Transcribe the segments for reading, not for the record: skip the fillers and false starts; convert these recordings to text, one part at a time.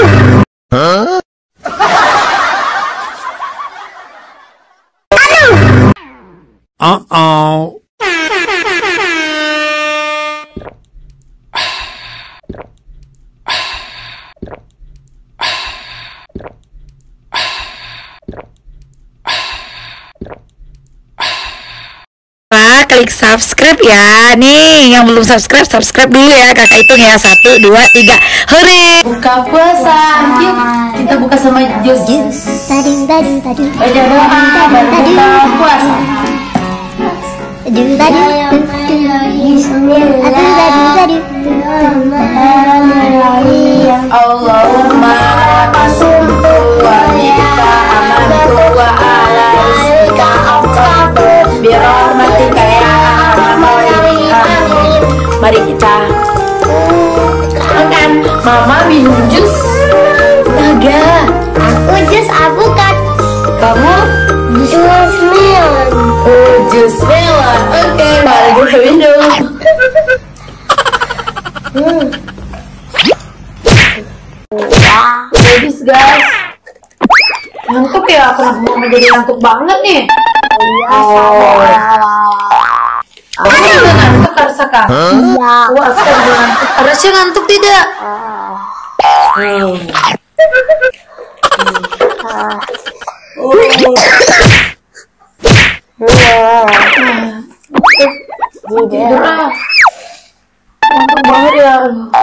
Uh-oh. Klik subscribe ya. Nih yang belum subscribe, subscribe dulu ya. Kakak hitung ya, 1, 2, 3. Hore. Buka puasa. Yuk kita buka sama jus. Baca doa baru buka puasa. Allahumma asuntu wa bika amantu wa ala rizqika afqatu birahmatika ya arhamar rahimin. Mari kita makan. Mama minum jus naga. Aku jus alpukat. Kamu Jus melon. oh jus melon. Oke, mari kita minum. Ladies guys, ngantuk ya? Kenapa mama jadi ngantuk banget nih? Oh, aku juga ngantuk Arsaka. Oh, Arsaka juga ngantuk. Arsaka ngantuk tidak? Tidur ah. Ngantuk banget ya.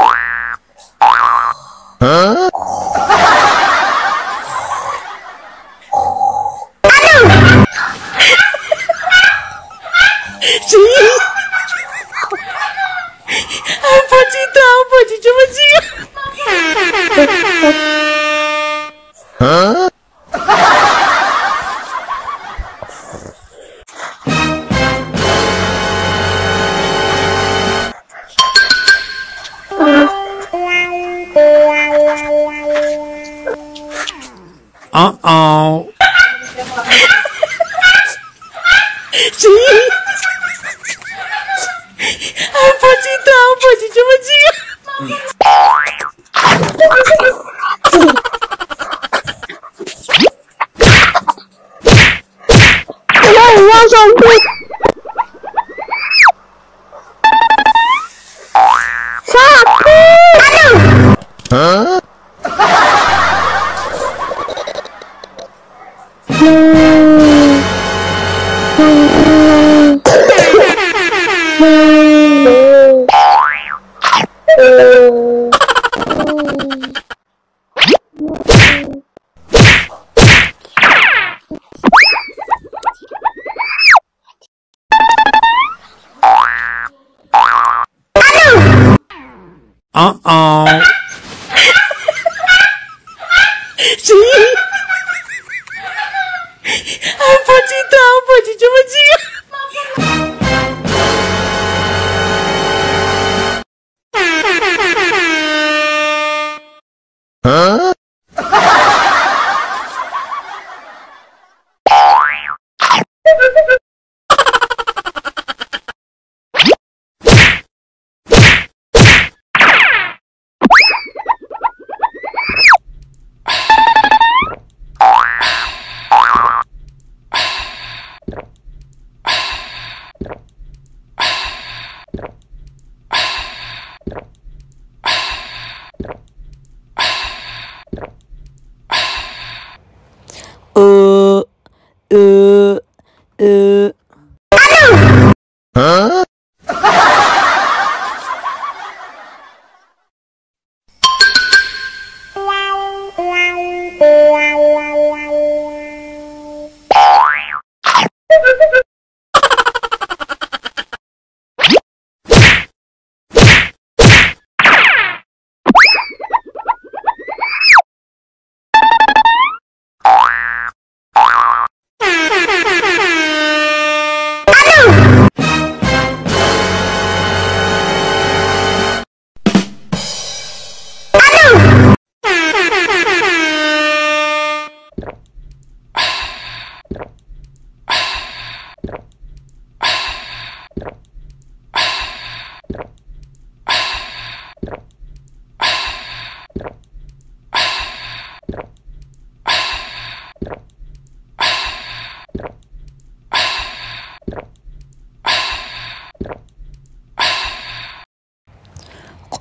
Apa Cita? Apa Cita? Coba Cita. Uh-oh. Apa Cita? Apa Cita? Coba Cita. Uh-oh. Apa Cita? Apa Cita? Coba Cita.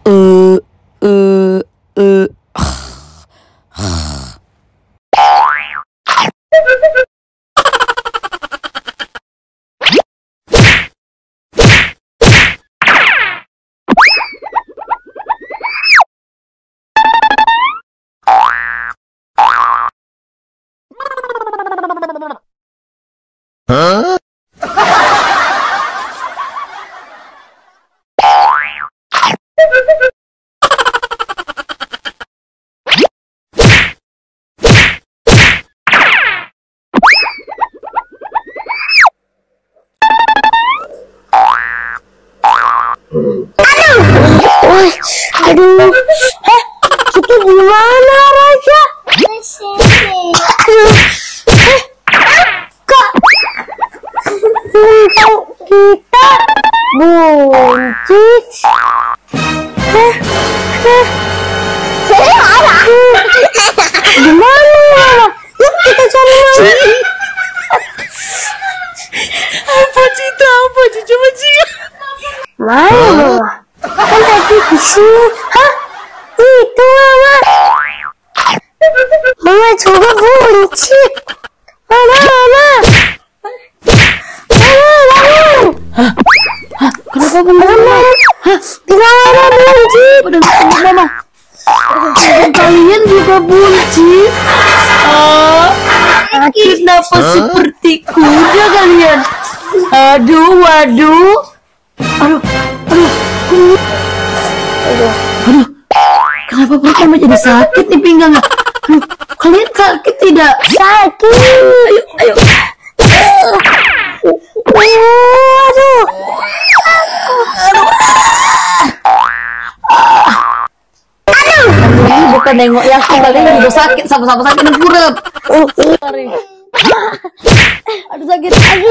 Aduh, kita gimana Raja? Di sini. Kok kita buncit? Saya ada. Gimana? Yuk kita cari lagi. Apa Cita? Apa Cici bajingan? Mana? Kan tadi di sini. Hah? Itu Mama. Mama coba kunci. Mama. Kenapa Mama? Gimana buncit? Udah ketemu Mama. Kalian juga buncit. Kenapa seperti kuda kalian? Aduh, waduh. Aduh. Kenapa perut Mama jadi sakit nih pinggangnya? Aduh, kalian sakit tidak? Sakit. Ayo. Aduh. Ini bukan nengok ya, kalian juga sakit sama-sama sakit dan perut. Aduh sakit.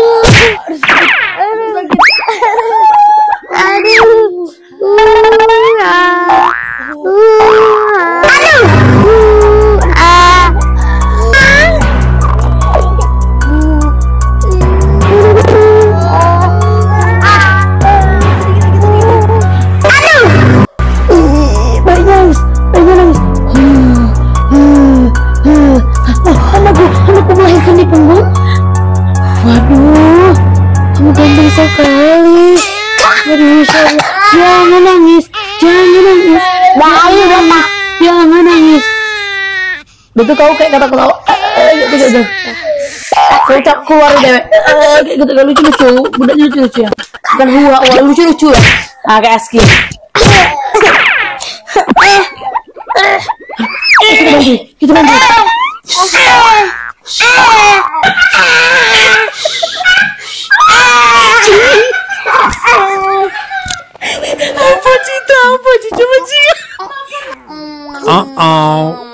Anakku melahirkan di punggung. Waduh, kamu ganteng sekali. Waduh, jangan nangis. Bayi Mama. Jangan nangis. Betul kau kayak kata-kata. Gitu. Saya tak keluar deh. Kayak gitu lucu-lucu. Budaknya lucu-lucu ya. Bukan huwa lucu-lucu ya. Ah, kayak Aski. Kita bantu. Apa Cita? Apa Cici bajingan?